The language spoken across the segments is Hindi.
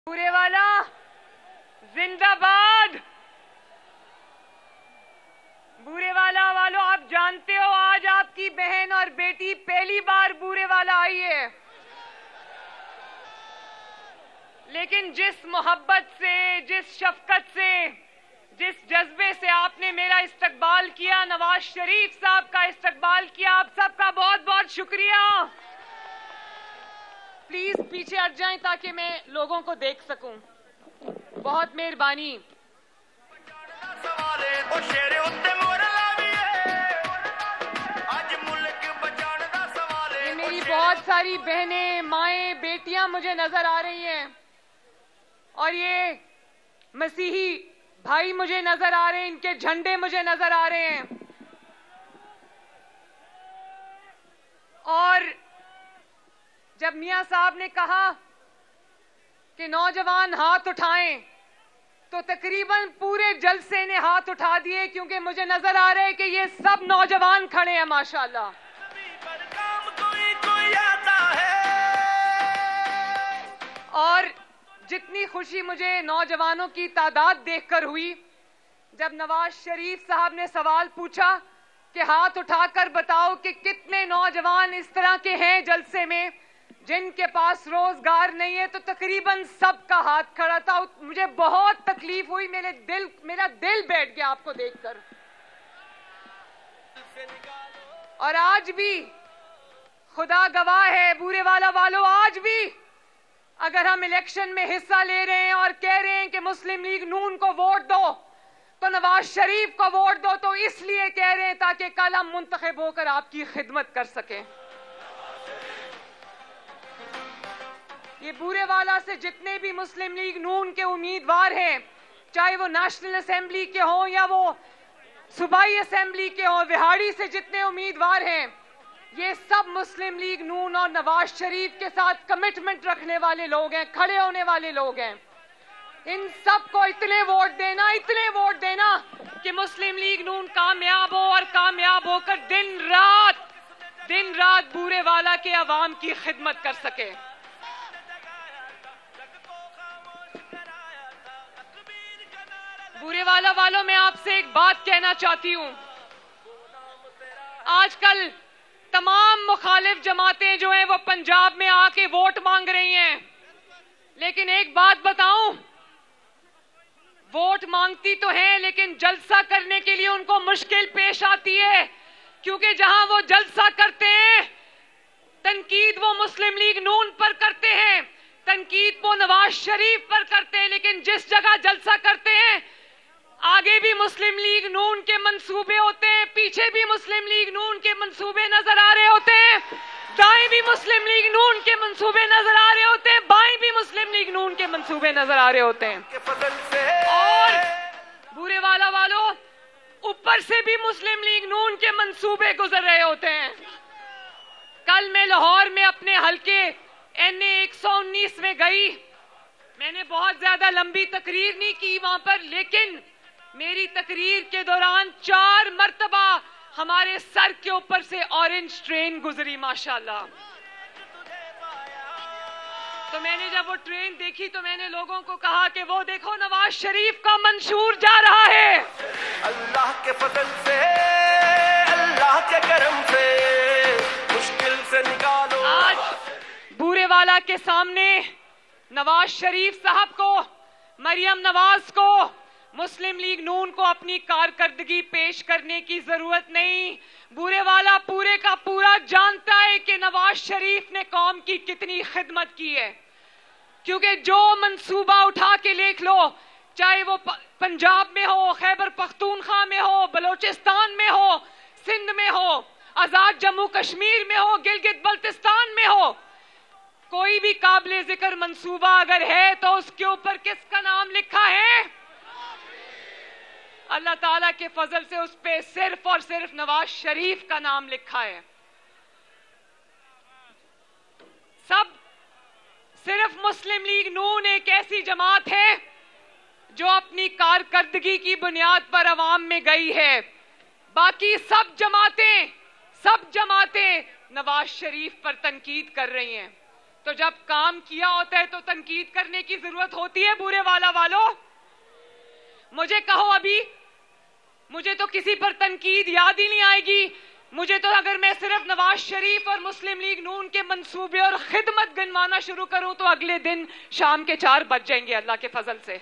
बूरेवाला जिंदाबाद। बूरेवाला वालों, आप जानते हो आज आपकी बहन और बेटी पहली बार बूरेवाला आई है, लेकिन जिस मोहब्बत से, जिस शफकत से, जिस जज्बे से आपने मेरा इस्तकबाल किया, नवाज शरीफ साहब का इस्तकबाल किया, आप सबका बहुत बहुत शुक्रिया। प्लीज पीछे हट जाएं ताकि मैं लोगों को देख सकूं। बहुत मेहरबानी। ये मेरी बहुत सारी बहनें, माएं, बेटियां मुझे नजर आ रही हैं और ये मसीही भाई मुझे नजर आ रहे हैं, इनके झंडे मुझे नजर आ रहे हैं। और जब मियां साहब ने कहा कि नौजवान हाथ उठाएं, तो तकरीबन पूरे जलसे ने हाथ उठा दिए, क्योंकि मुझे नजर आ रहा है कि ये सब नौजवान खड़े हैं माशाल्लाह। और जितनी खुशी मुझे नौजवानों की तादाद देखकर हुई, जब नवाज शरीफ साहब ने सवाल पूछा कि हाथ उठाकर बताओ कि कितने नौजवान इस तरह के हैं जलसे में जिनके पास रोजगार नहीं है, तो तकरीबन सबका हाथ खड़ा था। मुझे बहुत तकलीफ हुई, मेरा दिल बैठ गया आपको देखकर। और आज भी खुदा गवाह है बूरेवाला वालों, आज भी अगर हम इलेक्शन में हिस्सा ले रहे हैं और कह रहे हैं कि मुस्लिम लीग नून को वोट दो, तो नवाज शरीफ को वोट दो, तो इसलिए कह रहे हैं ताकि कल हम मुंतखब होकर आपकी खिदमत कर सकें। ये बूरेवाला से जितने भी मुस्लिम लीग नून के उम्मीदवार हैं, चाहे वो नेशनल असेंबली के हों या वो सूबाई असेंबली के हों, विहाड़ी से जितने उम्मीदवार हैं, ये सब मुस्लिम लीग नून और नवाज शरीफ के साथ कमिटमेंट रखने वाले लोग हैं, खड़े होने वाले लोग हैं। इन सब को इतने वोट देना कि मुस्लिम लीग नून कामयाब हो और कामयाब होकर दिन रात बूरेवाला के अवाम की खिदमत कर सके। बूरेवाला वालों, मैं आपसे एक बात कहना चाहती हूं। आजकल तमाम मुखालिफ जमातें जो हैं वो पंजाब में आके वोट मांग रही हैं, लेकिन एक बात बताऊं, वोट मांगती तो हैं लेकिन जलसा करने के लिए उनको मुश्किल पेश आती है, क्योंकि जहां वो जलसा करते हैं, तनकीद वो मुस्लिम लीग नून पर करते हैं, तनकीद वो नवाज शरीफ पर करते हैं, लेकिन जिस जगह जलसा करते हैं आगे भी मुस्लिम लीग नून के मंसूबे होते हैं, पीछे भी मुस्लिम लीग नून के मंसूबे नजर आ रहे होते हैं, दाएं भी मुस्लिम लीग नून के मंसूबे नजर आ रहे होते हैं, बाएं भी मुस्लिम लीग नून के मंसूबे नजर आ रहे होते हैं। और बूरेवाला वालों, ऊपर से भी मुस्लिम लीग नून के मंसूबे गुजर रहे होते हैं। कल मैं लाहौर में अपने हल्के NA 119 में गई। मैंने बहुत ज्यादा लंबी तकरीर नहीं की वहां पर, लेकिन मेरी तकरीर के दौरान 4 मर्तबा हमारे सर के ऊपर से ऑरेंज ट्रेन गुजरी माशाल्लाह। तो मैंने जब वो ट्रेन देखी तो मैंने लोगों को कहा कि वो देखो नवाज शरीफ का मंशूर जा रहा है। अल्लाह के फजल से, अल्लाह के करम से मुश्किल से निकालो। आज बूरेवाला के सामने नवाज शरीफ साहब को, मरियम नवाज को, मुस्लिम लीग नून को अपनी कारकर्दगी पेश करने की जरूरत नहीं। बूरेवाला पूरे का पूरा जानता है कि नवाज शरीफ ने कौम की कितनी खिदमत की है, क्योंकि जो मंसूबा उठा के देख लो, चाहे वो पंजाब में हो, खैबर पख्तूनख्वा में हो, बलोचिस्तान में हो, सिंध में हो, आजाद जम्मू कश्मीर में हो, गिलगित बल्तिस्तान में हो, कोई भी काबिल जिक्र मंसूबा अगर है तो उसके ऊपर किसका नाम लिखा है? अल्लाह ताला के फजल से उस पे सिर्फ और सिर्फ नवाज शरीफ का नाम लिखा है। सब सिर्फ मुस्लिम लीग नून एक ऐसी जमात है जो अपनी कारकर्दगी की बुनियाद पर अवाम में गई है। बाकी सब जमातें नवाज शरीफ पर तनकीद कर रही हैं। तो जब काम किया होता है तो तनकीद करने की जरूरत होती है बुरे वालों। मुझे कहो अभी, मुझे तो किसी पर तनकीद याद ही नहीं आएगी। मुझे तो अगर मैं सिर्फ नवाज शरीफ और मुस्लिम लीग नून के मंसूबे और खिदमत गिनवाना शुरू करूं तो अगले दिन शाम के 4 बज जाएंगे अल्लाह के फजल से।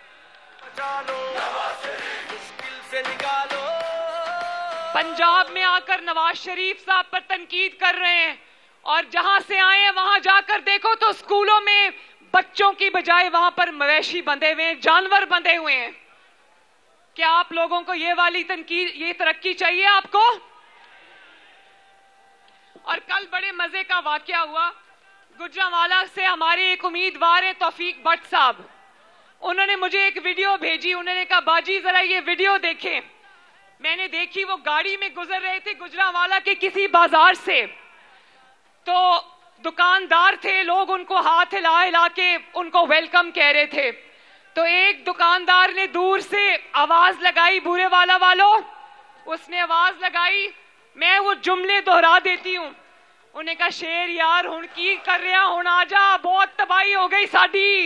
पंजाब में आकर नवाज शरीफ साहब पर तनकीद कर रहे हैं और जहां से आए हैं वहां जाकर देखो तो स्कूलों में बच्चों की बजाय वहां पर मवेशी बंधे हुए हैं, जानवर बंधे हुए हैं। क्या आप लोगों को ये वाली तनकीद, ये तरक्की चाहिए आपको? और कल बड़े मजे का वाकया हुआ, गुजरांवाला से हमारे एक उम्मीदवार है तौफीक भट्ट साहब, उन्होंने मुझे एक वीडियो भेजी। उन्होंने कहा बाजी जरा ये वीडियो देखें। मैंने देखी, वो गाड़ी में गुजर रहे थे गुजरांवाला के किसी बाजार से, तो दुकानदार थे, लोग उनको हाथ हिला हिला के उनको वेलकम कह रहे थे। तो एक दुकानदार ने दूर से आवाज लगाई, बुरे वालों, उसने आवाज लगाई, मैं वो जुमले दोहरा देती हूं। उन्हें कहा शेर यार हुण की कर रहा, हुण आ जा, बहुत तबाही हो गई साडी।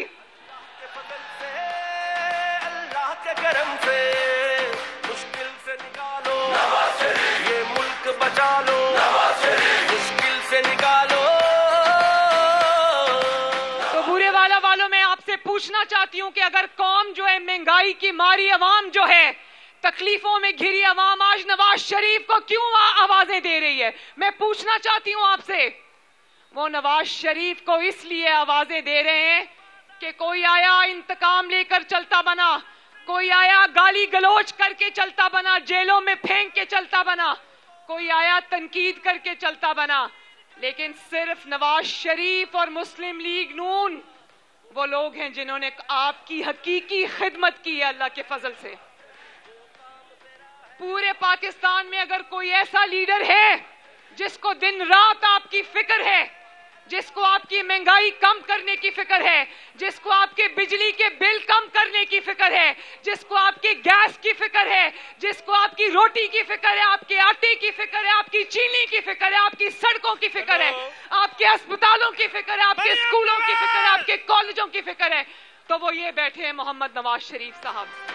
अल्लाह के करम से मुश्किल से निकालो, ये मुल्क बचा लो, मुश्किल से निकालो। तो बुरे वालों, मैं आपसे पूछना चाहती हूं कि अगर कौम जो है, महंगाई की मारी अवाम जो है, तकलीफों में घिरी अवाम आज नवाज शरीफ को क्यों आवाजें दे रही है? मैं पूछना चाहती हूं आपसे। वो नवाज शरीफ को इसलिए आवाजें दे रहे हैं कि कोई आया इंतकाम लेकर चलता बना, कोई आया गाली गलोच करके चलता बना, जेलों में फेंक के चलता बना, कोई आया तनकीद करके चलता बना। लेकिन सिर्फ नवाज शरीफ और मुस्लिम लीग नून वो लोग हैं जिन्होंने आपकी हकीकी खिदमत की है अल्लाह के फजल से। पूरे पाकिस्तान में अगर कोई ऐसा लीडर है जिसको दिन रात आपकी फिक्र है, जिसको आपकी महंगाई कम करने की फिक्र है, जिसको आपके बिजली के बिल कम करने की फिक्र है, जिसको आपके गैस की फिक्र है, जिसको आपकी रोटी की फिक्र है, आपके आटे की फिक्र है, आपकी चीनी की फिक्र है, आपकी सड़कों की फिक्र है, आपके अस्पतालों की फिक्र है, आपके स्कूलों की फिक्र है, आपके कॉलेजों की फिक्र है, तो वो ये बैठे हैं मोहम्मद नवाज शरीफ साहब।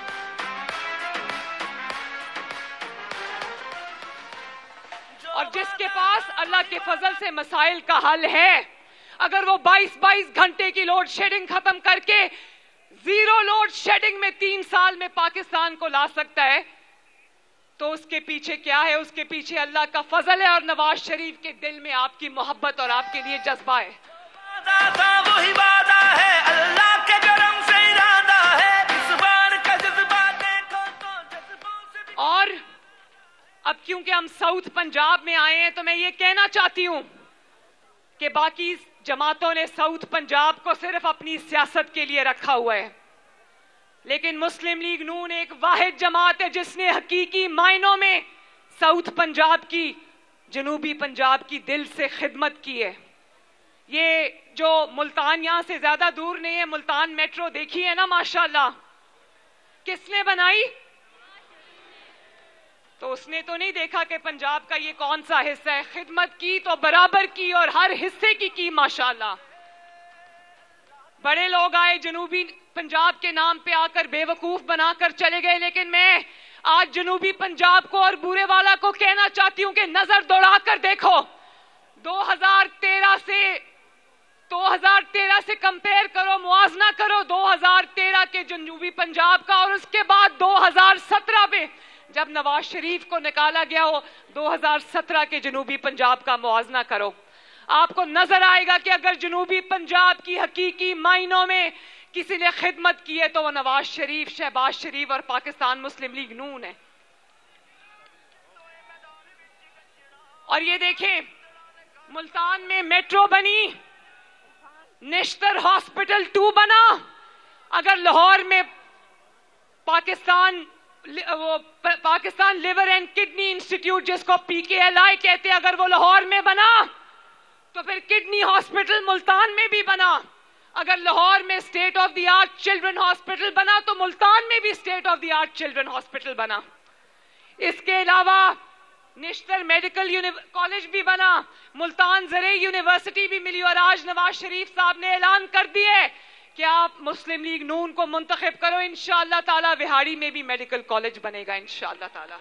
और जिसके पास अल्लाह के फजल से मसाइल का हल है, अगर वो 22-22 घंटे की लोड शेडिंग खत्म करके 0 लोड शेडिंग में 3 साल में पाकिस्तान को ला सकता है, तो उसके पीछे क्या है? उसके पीछे अल्लाह का फजल है और नवाज शरीफ के दिल में आपकी मोहब्बत और आपके लिए जज्बा है। वही वादा है, अल्लाह के करम से इरादा है, इस बार का जज्बा देखो तो जज्बों से। और अब क्योंकि हम साउथ पंजाब में आए हैं तो मैं ये कहना चाहती हूं कि बाकी जमातों ने साउथ पंजाब को सिर्फ अपनी सियासत के लिए रखा हुआ है, लेकिन मुस्लिम लीग नून एक वाहिद जमात है जिसने हकीकी मायनों में साउथ पंजाब की, जनूबी पंजाब की दिल से खिदमत की है। ये जो मुल्तान यहां से ज्यादा दूर नहीं है, मुल्तान मेट्रो देखी है ना माशाल्लाह, किसने बनाई? तो उसने तो नहीं देखा कि पंजाब का ये कौन सा हिस्सा है, खिदमत की तो बराबर की और हर हिस्से की माशाल्लाह। बड़े लोग आए जनूबी पंजाब के नाम पे आकर बेवकूफ बनाकर चले गए, लेकिन मैं आज जनूबी पंजाब को और बूरेवाला को कहना चाहती हूं कि नजर दौड़ाकर देखो, 2013 से कंपेयर करो, मुआवजा करो 2013 के जनूबी पंजाब का और उसके बाद 2017 में जब नवाज शरीफ को निकाला गया हो, 2017 के जनूबी पंजाब का मुआवजा करो। आपको नजर आएगा कि अगर जनूबी पंजाब की हकीकी मायनों में किसी ने खिदमत की है तो वो नवाज शरीफ, शहबाज शरीफ और पाकिस्तान मुस्लिम लीग नून है। और ये देखें, मुल्तान में मेट्रो बनी, नेशनल हॉस्पिटल 2 बना। अगर लाहौर में Pakistan liver and kidney institute, जिसको PKLI कहते हैं, अगर वो लाहौर में बना तो फिर किडनी हॉस्पिटल मुल्तान में भी बना। अगर लाहौर में state of the art children hospital बना तो मुल्तान में भी state of the art children hospital बना। इसके अलावा नेशनल मेडिकल कॉलेज भी बना, मुल्तान ज़रई यूनिवर्सिटी भी मिली, और आज नवाज शरीफ साहब ने ऐलान कर दिए कि आप मुस्लिम लीग नून को मुंतखब करो। इंशाअल्लाह ताला विहाड़ी में भी मेडिकल कॉलेज बनेगा इंशाअल्लाह ताला।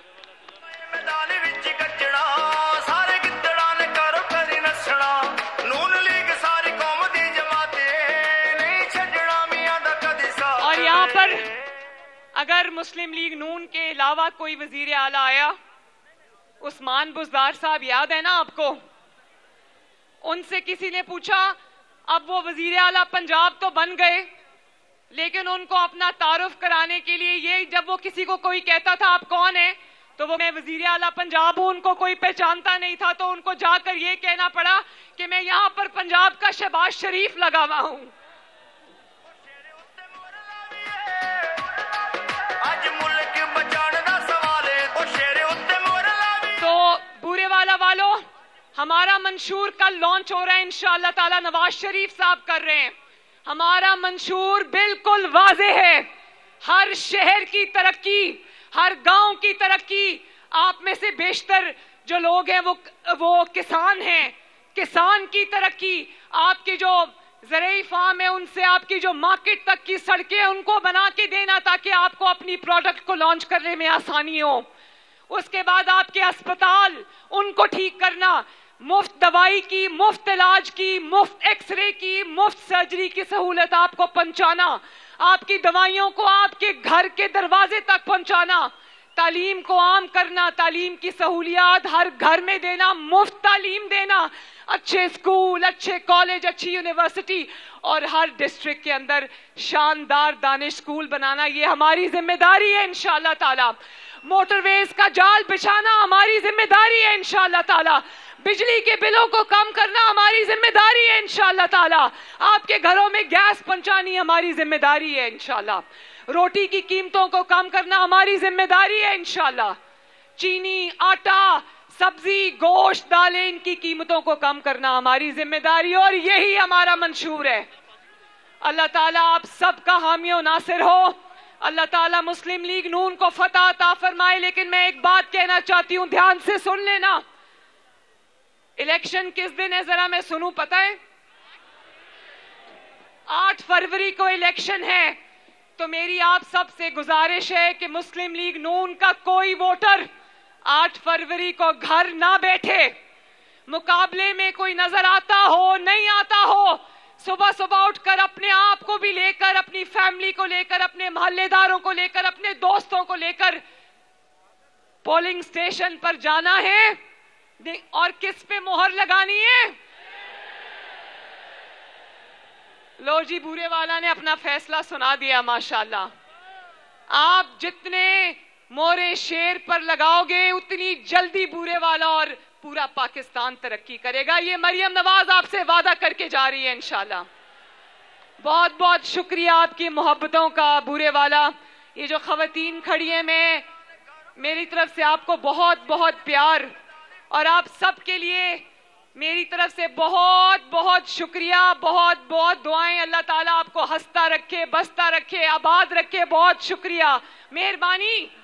और यहाँ पर अगर मुस्लिम लीग नून के अलावा कोई वजीर आला आया, उस्मान बुज़दार साहब याद है ना आपको, उनसे किसी ने पूछा, अब वो वजीर आला पंजाब तो बन गए, लेकिन उनको अपना तारुफ कराने के लिए ये, जब वो किसी को कोई कहता था आप कौन है, तो वो मैं वजीर आला पंजाब हूं, उनको कोई पहचानता नहीं था, तो उनको जाकर ये कहना पड़ा कि मैं यहां पर पंजाब का शहबाज शरीफ लगा हुआ हूं। बुरेवाला वालों, हमारा मंशूर कल लॉन्च हो रहा है इंशाअल्लाह ताला, नवाज शरीफ साहब कर रहे हैं। हमारा मंशूर बिल्कुल वाज़ेह है, हर शहर की तरक्की, हर गांव की तरक्की। आप में से बेशतर जो लोग हैं वो किसान हैं, किसान की तरक्की, आपकी जो ज़रई फार्म है उनसे आपकी जो मार्केट तक की सड़कें हैं उनको बना के देना, ताकि आपको अपनी प्रोडक्ट को लॉन्च करने में आसानी हो। उसके बाद आपके अस्पताल, उनको ठीक करना, मुफ्त दवाई की, मुफ्त इलाज की, मुफ्त एक्सरे की, मुफ्त सर्जरी की सहूलत आपको पहुंचाना, आपकी दवाइयों को आपके घर के दरवाजे तक पहुंचाना, तालीम को आम करना, तालीम की सहूलियात हर घर में देना, मुफ्त तालीम देना, अच्छे स्कूल, अच्छे कॉलेज, अच्छी यूनिवर्सिटी, और हर डिस्ट्रिक्ट के अंदर शानदार दानिश स्कूल बनाना, ये हमारी जिम्मेदारी है इंशाअल्लाह ताला। मोटरवेज का जाल बिछाना हमारी जिम्मेदारी है इंशाअल्लाह ताला। बिजली के बिलों को कम करना हमारी जिम्मेदारी है इंशाअल्लाह ताला। आपके घरों में गैस पहुंचानी हमारी जिम्मेदारी है इंशाअल्लाह। रोटी की कीमतों को कम करना हमारी जिम्मेदारी है इंशाअल्लाह। चीनी, आटा, सब्जी, गोश्त, दालें, इनकी कीमतों को कम करना हमारी जिम्मेदारी, और यही हमारा मंशूर है। अल्लाह ताला आप सबका हामी और नासिर हो। अल्लाह ताला मुस्लिम लीग नून को फतह अता फरमाए। लेकिन मैं एक बात कहना चाहती हूं, ध्यान से सुन लेना। इलेक्शन किस दिन है जरा मैं सुनूं, पता है? 8 फरवरी को इलेक्शन है। तो मेरी आप सबसे गुजारिश है कि मुस्लिम लीग नून का कोई वोटर 8 फरवरी को घर ना बैठे। मुकाबले में कोई नजर आता हो, नहीं आता हो, सुबह सुबह उठकर अपने आप को भी लेकर, अपनी फैमिली को लेकर, अपने मोहल्लेदारों को लेकर, अपने दोस्तों को लेकर पोलिंग स्टेशन पर जाना है। और किस पे मोहर लगानी है? लो जी, बूरेवाला ने अपना फैसला सुना दिया माशाल्लाह। आप जितने मोहरे शेर पर लगाओगे उतनी जल्दी बूरेवाला और पूरा पाकिस्तान तरक्की करेगा। ये मरियम नवाज आपसे वादा करके जा रही है इंशाल्लाह। बहुत बहुत शुक्रिया आपकी मोहब्बतों का बूरेवाला। ये जो खवातीन खड़ी है, मैं मेरी तरफ से आपको बहुत बहुत प्यार, और आप सब के लिए मेरी तरफ से बहुत बहुत शुक्रिया, बहुत बहुत दुआएं। अल्लाह ताला आपको हंसता रखे, बसता रखे, आबाद रखे। बहुत शुक्रिया, मेहरबानी।